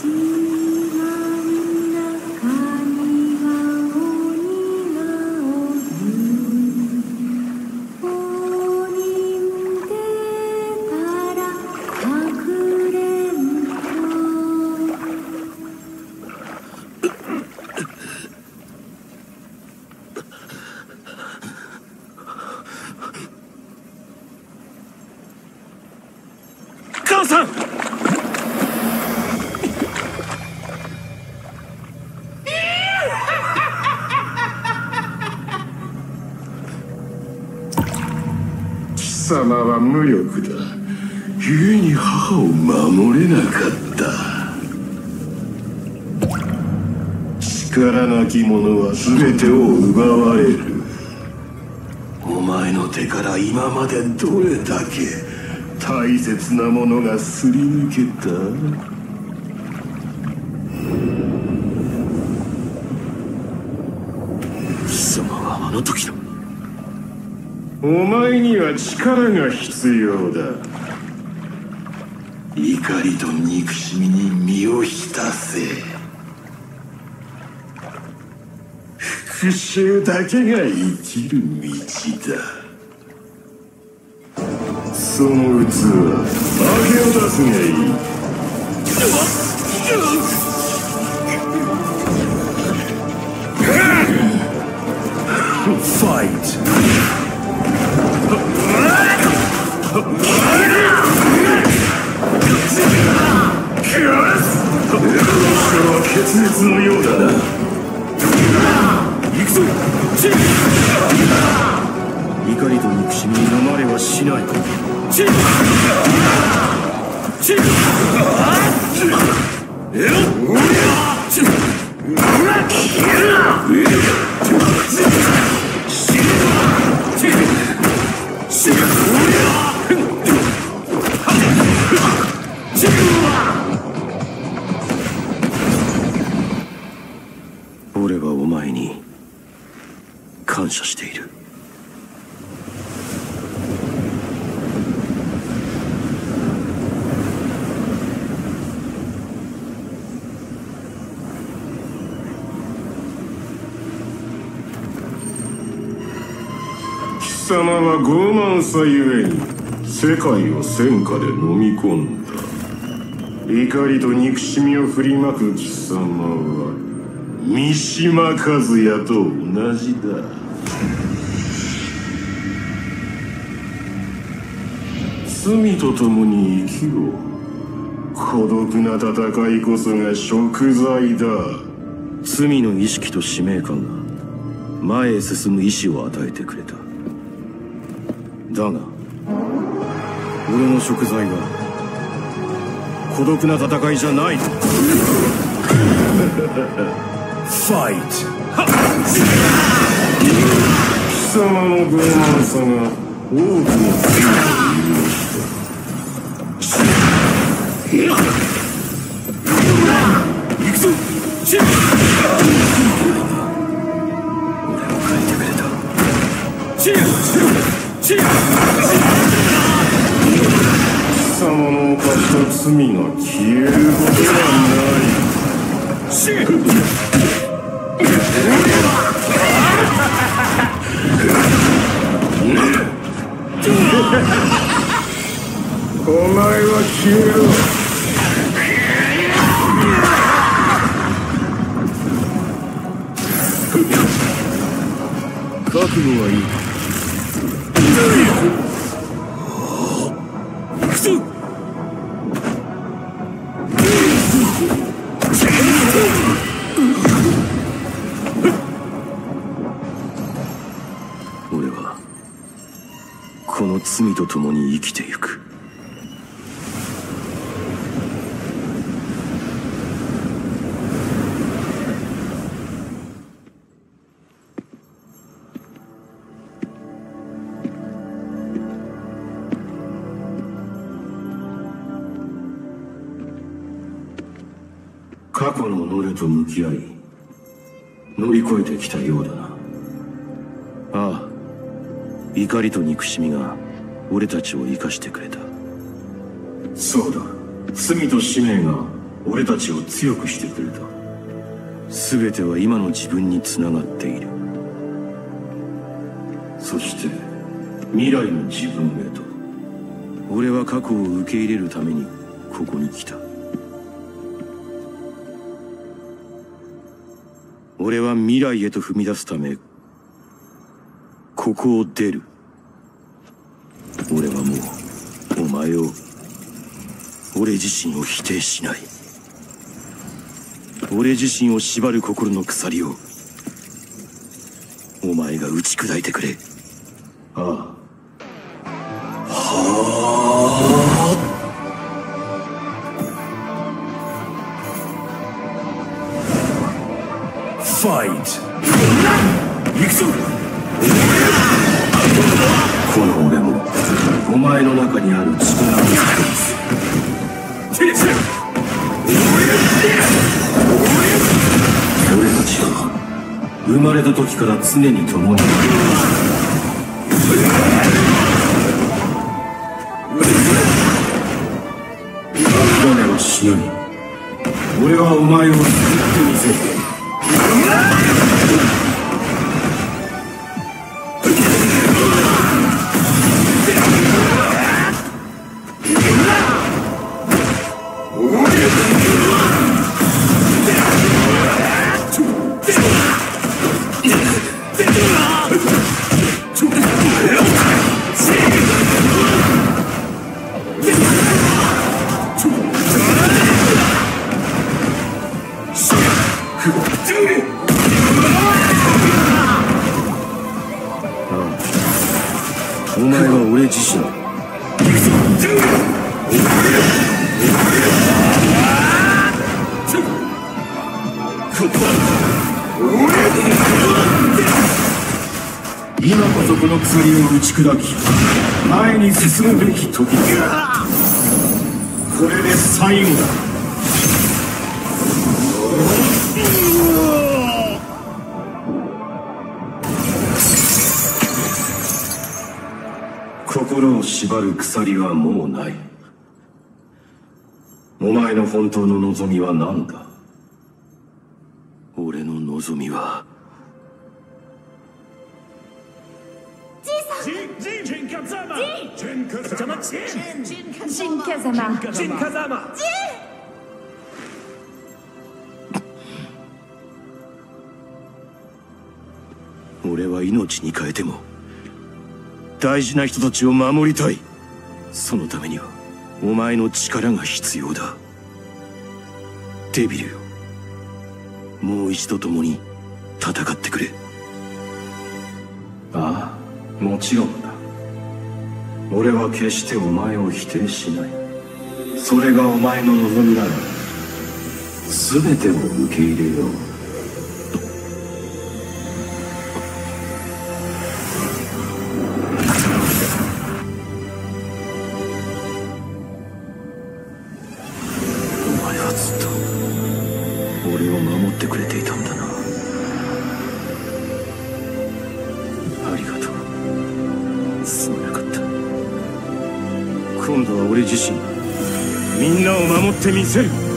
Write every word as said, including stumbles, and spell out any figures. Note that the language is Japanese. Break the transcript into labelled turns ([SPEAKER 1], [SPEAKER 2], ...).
[SPEAKER 1] 母さん。
[SPEAKER 2] 貴様は無力だ。故に母を守れなかった。力なき者は全てを奪われる。お前の手から今までどれだけ大切なものがすり抜けた？
[SPEAKER 1] 貴様はあの時の。
[SPEAKER 2] お前には力が必要だ。怒りと憎しみに身を浸せ。復讐だけが生きる道だ。その器、負けを出すがいい。ファイト。決裂のようだな。行くぞ。
[SPEAKER 1] 怒りと憎しみに飲まれはしない。チッチッ俺はお前に感謝している。
[SPEAKER 2] 貴様は傲慢さゆえに世界を戦火で飲み込んだ。怒りと憎しみを振りまく貴様は三島和也と同じだ。罪と共に生きろ。孤独な戦いこそが贖罪だ。
[SPEAKER 1] 罪の意識と使命感が前へ進む意志を与えてくれた。だが俺の贖罪は孤独な戦いじゃない。
[SPEAKER 2] ファイト。貴様の傲慢さが多くの罪を許した。行くぞ。
[SPEAKER 1] 俺を変えてくれた。
[SPEAKER 2] 貴様の犯した罪が消えることはない。お前は消えろ。
[SPEAKER 1] 覚悟はいい。行くぞ。俺はこの罪と共に生きてゆく。過去の己と向き合い乗り越えてきたようだな。ああ、怒りと憎しみが俺たちを生かしてくれた。
[SPEAKER 2] そうだ。罪と使命が
[SPEAKER 1] 俺たちを強くしてくれた。全ては今の自分につながっている。そして未来の自分へと。俺は過去を受け入れるためにここに来た。俺は未来へと踏み出すためここを出る。俺はもうお前を、俺自身を否定しない。俺自身を縛る心の鎖をお前が打ち砕いてくれ。ああ。はあ。ファイト。行くぞ。この俺もお前の中にある力を使う。俺たちは生まれた時から常に共にいる。誰を死ぬに俺はお前を救ってみせる。お前は俺自身だ。今こそこの鎖を打ち砕き前に進むべき時だ。これで最後だ。心を縛る鎖はもうない。お前の本当の望みは何だ。俺の望みは
[SPEAKER 3] Jin Kazama! Jin Kazama!
[SPEAKER 4] Jin Kazama!
[SPEAKER 3] Jin Kazama!
[SPEAKER 1] 俺は命に変えても大事な人たちを守りたい。そのためにはお前の力が必要だ。デビルよ、もう一度共に戦ってくれ。ああ、もちろんだ。俺は決してお前を否定しない。それがお前の望みなら全てを受け入れよう。お前はずっと俺を守ってくれていたんだな。ありがとう。すまなかった。今度は俺自身がみんなを守ってみせる。